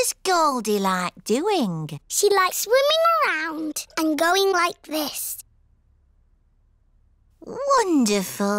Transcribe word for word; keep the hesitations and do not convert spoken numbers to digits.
does Goldie like doing? She likes swimming around and going like this. Wonderful.